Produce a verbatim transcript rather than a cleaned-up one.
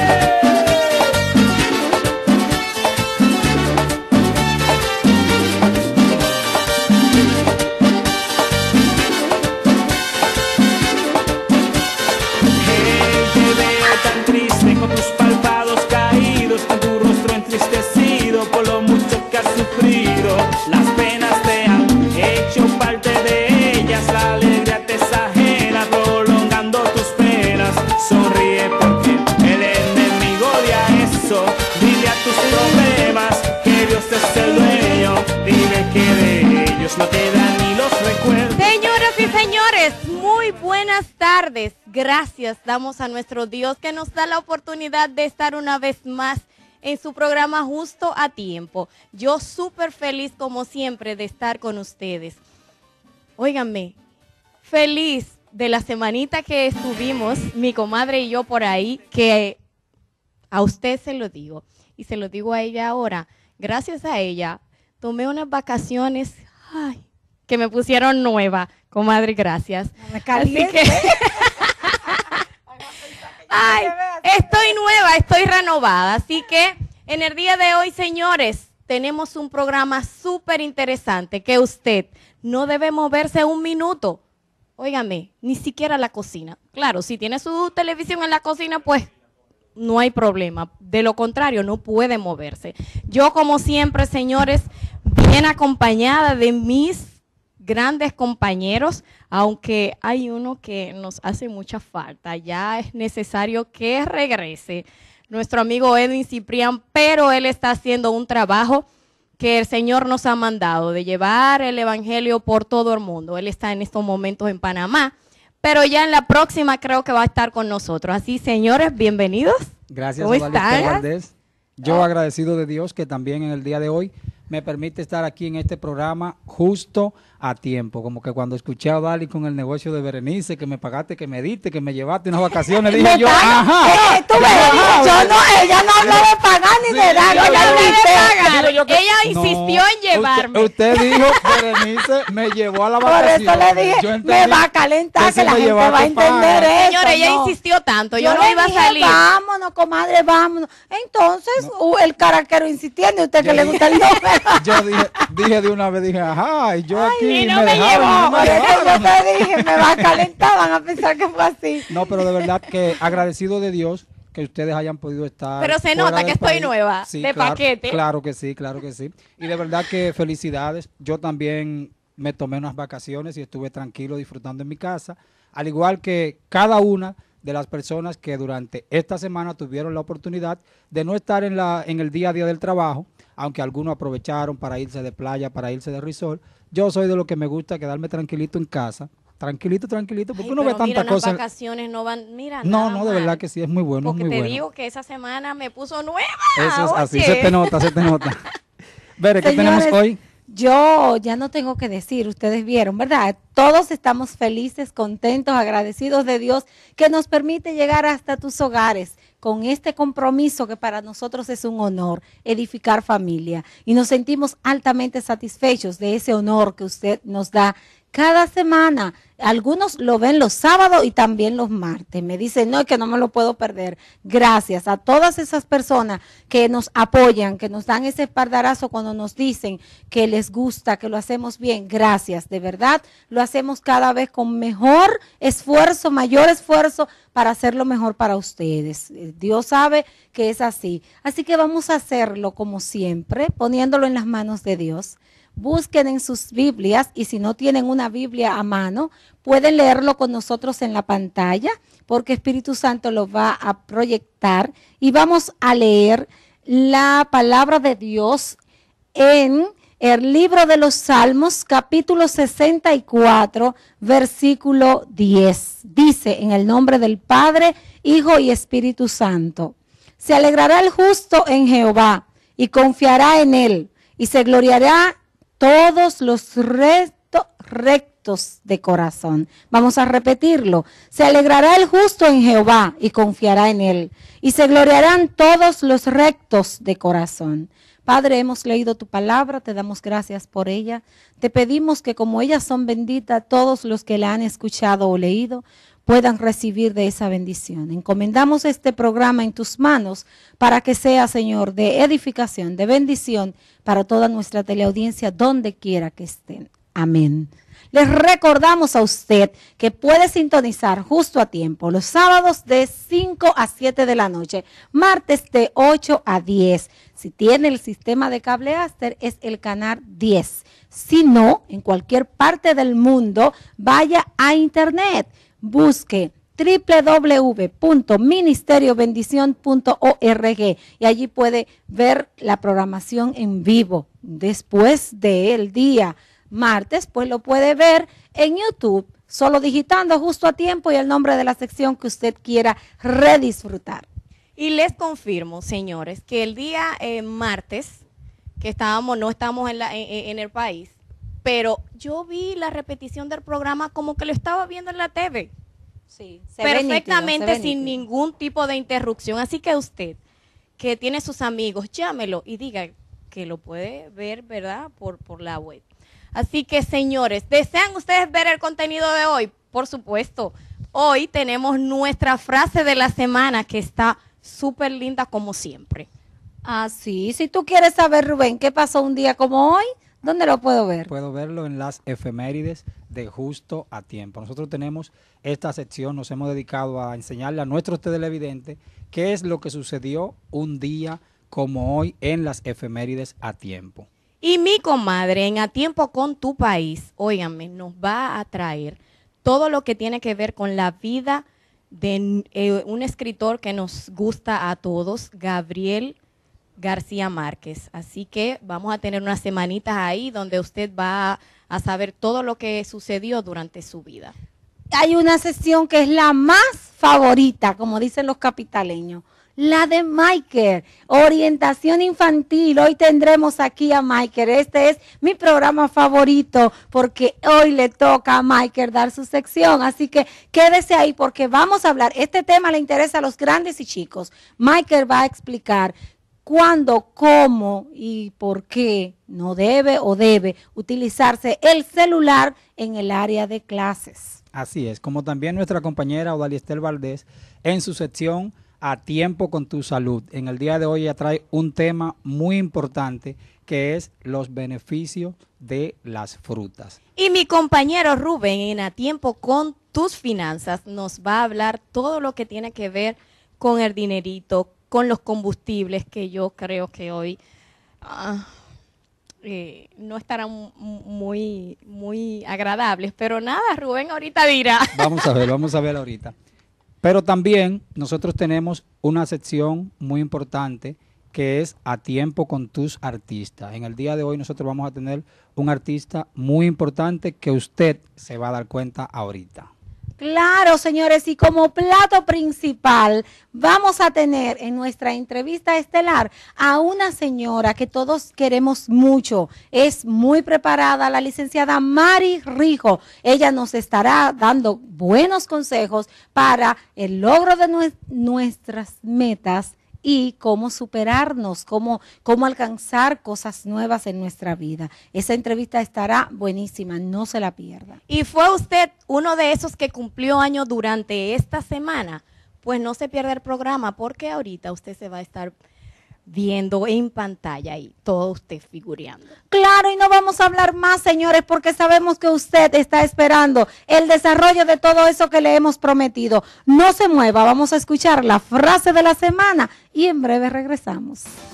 Gracias damos a nuestro Dios que nos da la oportunidad de estar una vez más en su programa Justo a Tiempo. Yo súper feliz como siempre de estar con ustedes. Óiganme, feliz de la semanita que estuvimos, mi comadre y yo por ahí, que a usted se lo digo y se lo digo a ella ahora. Gracias a ella tomé unas vacaciones ay, que me pusieron nueva, comadre, gracias. No me caliente. Así que ay, estoy nueva, estoy renovada, así que en el día de hoy, señores, tenemos un programa súper interesante que usted no debe moverse un minuto, óigame, ni siquiera a la cocina. Claro, si tiene su televisión en la cocina, pues no hay problema, de lo contrario, no puede moverse. Yo, como siempre, señores, bien acompañada de mis grandes compañeros, aunque hay uno que nos hace mucha falta, ya es necesario que regrese, nuestro amigo Edwin Ciprián, pero él está haciendo un trabajo que el Señor nos ha mandado, de llevar el evangelio por todo el mundo. Él está en estos momentos en Panamá, pero ya en la próxima creo que va a estar con nosotros. Así, señores, bienvenidos. Gracias, ¿cómo están? Valdés. Yo agradecido de Dios que también en el día de hoy me permite estar aquí en este programa justo a tiempo. Como que cuando escuché a Dali con el negocio de Berenice, que me pagaste, que me diste, que me llevaste unas vacaciones, dije yo, ajá. Eh, tú ves, yo no, ella no habló de pagar ni de dar. Ella habló de pagar. Que, ella insistió no, en llevarme. Usted, usted dijo, Berenice me llevó a la vacación. Por eso le dije, me va a calentar, que, que la gente va a entender eso. Señora, ella no. insistió tanto, yo, yo no iba dije, a salir. Vámonos, comadre, vámonos. Entonces, no. uh, el caraquero insistiendo, usted yo que dije, le gusta el nombre. Yo dije, dije de una vez, dije, ajá, y yo Ay, aquí y no me, me dejaron, llevó, por eso yo te dije, me va a calentar, van a pensar que fue así. No, pero de verdad que agradecido de Dios que ustedes hayan podido estar. Pero se nota que estoy nueva, sí, de claro, paquete. Claro que sí, claro que sí. Y de verdad que felicidades. Yo también me tomé unas vacaciones y estuve tranquilo disfrutando en mi casa, al igual que cada una de las personas que durante esta semana tuvieron la oportunidad de no estar en, la, en el día a día del trabajo, aunque algunos aprovecharon para irse de playa, para irse de resort. Yo soy de lo que me gusta quedarme tranquilito en casa, tranquilito, tranquilito, porque Ay, uno ve tanta cosa. Las vacaciones no van, mira, No, nada no, de mal. verdad que sí, es muy bueno, Porque es muy te bueno. digo que esa semana me puso nueva. Eso es oye. así, se te nota, se te nota. Bere, ¿qué Señores, tenemos hoy? Yo ya no tengo que decir, ustedes vieron, ¿verdad? Todos estamos felices, contentos, agradecidos de Dios que nos permite llegar hasta tus hogares con este compromiso que para nosotros es un honor, edificar familia. Y nos sentimos altamente satisfechos de ese honor que usted nos da cada semana. Algunos lo ven los sábados y también los martes. Me dicen, no, es que no me lo puedo perder. Gracias a todas esas personas que nos apoyan, que nos dan ese espaldarazo cuando nos dicen que les gusta, que lo hacemos bien. Gracias, de verdad. Lo hacemos cada vez con mejor esfuerzo, mayor esfuerzo para hacerlo mejor para ustedes. Dios sabe que es así. Así que vamos a hacerlo como siempre, poniéndolo en las manos de Dios. Busquen en sus Biblias y si no tienen una Biblia a mano, pueden leerlo con nosotros en la pantalla porque Espíritu Santo lo va a proyectar y vamos a leer la palabra de Dios en el libro de los Salmos, capítulo sesenta y cuatro, versículo diez. Dice, en el nombre del Padre, Hijo y Espíritu Santo, se alegrará el justo en Jehová y confiará en él y se gloriará todos los recto, rectos de corazón. Vamos a repetirlo. Se alegrará el justo en Jehová y confiará en él. Y se gloriarán todos los rectos de corazón. Padre, hemos leído tu palabra, te damos gracias por ella. Te pedimos que como ellas son benditas, todos los que la han escuchado o leído, puedan recibir de esa bendición. Encomendamos este programa en tus manos para que sea, Señor, de edificación, de bendición para toda nuestra teleaudiencia, donde quiera que estén. Amén. Les recordamos a usted que puede sintonizar justo a tiempo los sábados de cinco a siete de la noche, martes de ocho a diez. Si tiene el sistema de cable Aster, es el canal diez. Si no, en cualquier parte del mundo, vaya a internet, busque doble u doble u doble u punto ministerio bendición punto org y allí puede ver la programación en vivo. Después del día martes, pues lo puede ver en YouTube, solo digitando justo a tiempo y el nombre de la sección que usted quiera redisfrutar. Y les confirmo, señores, que el día eh, martes, que estábamos, no estamos en, la, en, en el país, pero yo vi la repetición del programa como que lo estaba viendo en la T V. Sí, se perfectamente, ve nítido, se ve sin nítido. ningún tipo de interrupción. Así que usted, que tiene sus amigos, llámelo y diga que lo puede ver, ¿verdad?, por, por la web. Así que, señores, ¿desean ustedes ver el contenido de hoy? Por supuesto. Hoy tenemos nuestra frase de la semana, que está súper linda como siempre. Ah, sí. Si tú quieres saber, Rubén, qué pasó un día como hoy, ¿dónde lo puedo ver? Puedo verlo en las efemérides de Justo a Tiempo. Nosotros tenemos esta sección, nos hemos dedicado a enseñarle a nuestros televidentes qué es lo que sucedió un día como hoy en las efemérides a tiempo. Y mi comadre, en A Tiempo con tu País, óiganme, nos va a traer todo lo que tiene que ver con la vida de eh, un escritor que nos gusta a todos, Gabriel García Márquez. Así que vamos a tener unas semanitas ahí donde usted va a, a saber todo lo que sucedió durante su vida. Hay una sesión que es la más favorita, como dicen los capitaleños, la de Michael, orientación infantil. Hoy tendremos aquí a Michael. Este es mi programa favorito porque hoy le toca a Michael dar su sección. Así que quédese ahí porque vamos a hablar. Este tema le interesa a los grandes y chicos. Michael va a explicar cuándo, cómo y por qué no debe o debe utilizarse el celular en el área de clases. Así es, como también nuestra compañera Odaliestel Valdés en su sección A Tiempo con tu Salud. En el día de hoy ella trae un tema muy importante que es los beneficios de las frutas. Y mi compañero Rubén, en A Tiempo con tus Finanzas, nos va a hablar todo lo que tiene que ver con el dinerito, con los combustibles, que yo creo que hoy uh, eh, no estarán muy, muy agradables. Pero nada, Rubén ahorita dirá. Vamos a ver, vamos a ver ahorita. Pero también nosotros tenemos una sección muy importante que es A Tiempo con tus artistas. En el día de hoy nosotros vamos a tener un artista muy importante que usted se va a dar cuenta ahorita. Claro, señores, y como plato principal vamos a tener en nuestra entrevista estelar a una señora que todos queremos mucho. Es muy preparada, la licenciada Mari Rijo. Ella nos estará dando buenos consejos para el logro de nue- nuestras metas y cómo superarnos, cómo, cómo alcanzar cosas nuevas en nuestra vida. Esa entrevista estará buenísima, no se la pierda. ¿Y fue usted uno de esos que cumplió año durante esta semana? Pues no se pierda el programa, porque ahorita usted se va a estar viendo en pantalla y todo usted figureando. Claro, y no vamos a hablar más, señores, porque sabemos que usted está esperando el desarrollo de todo eso que le hemos prometido. No se mueva, vamos a escuchar la frase de la semana y en breve regresamos.